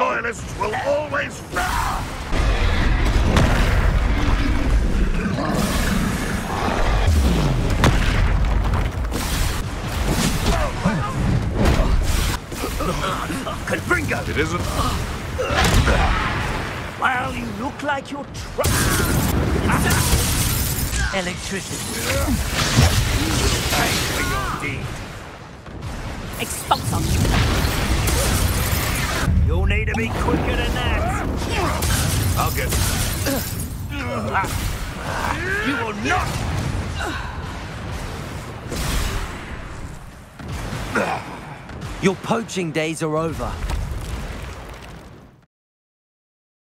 loyalists will always... Confringo! It isn't. Well, you look like you're electricity. Pay for your deed. Expulsum. You'll need to be quicker than that. I'll get... You will not... Your poaching days are over.